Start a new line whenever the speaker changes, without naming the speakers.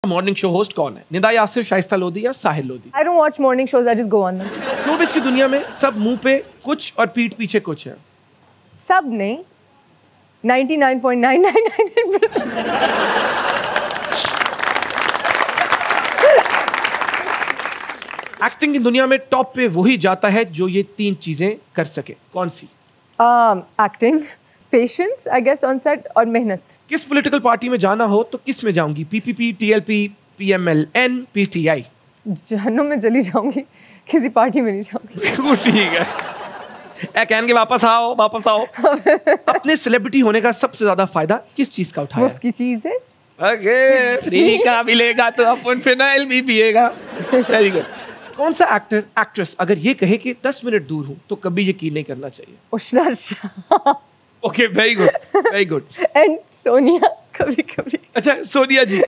Morning show host कौन है? निदा यासिर, शाइस्ता लोधी या Sahil Lodhi?
I don't watch morning shows. I just go on them.
Showbiz की दुनिया में सब मुंह पे कुछ और पीठ पीछे कुछ है।
सब नहीं, 99.9999%.
एक्टिंग की दुनिया में टॉप पे वही जाता है जो ये 3 चीजें कर सके। कौन सी?
Acting, patience, I guess on set, और मेहनत.
किस पॉलिटिकल पार्टी में जाना हो तो किस में जाऊंगी? PPP, TLP, PML, PTI?
जहन्नुम में चली जाऊंगी, किसी पार्टी में नहीं जाऊंगी.
ठीक है। कहन के वापस आओ, वापस आओ। अपने सेलिब्रिटी होने का सबसे ज्यादा फायदा किस चीज का उठाया?
मुफ्त की चीज है.
ओके, फ्री का मिलेगा तो अपन फिनाइल भी पिएगा। Very good. कौन सा एक्टर, एक्ट्रेस अगर ये कहे कि 10 मिनट दूर हूं तो कभी यकीन नहीं करना चाहिए?
Ushna Shah.
Okay, very good, very good.
And Sonia कभी कभी.
अच्छा, सोनिया जी,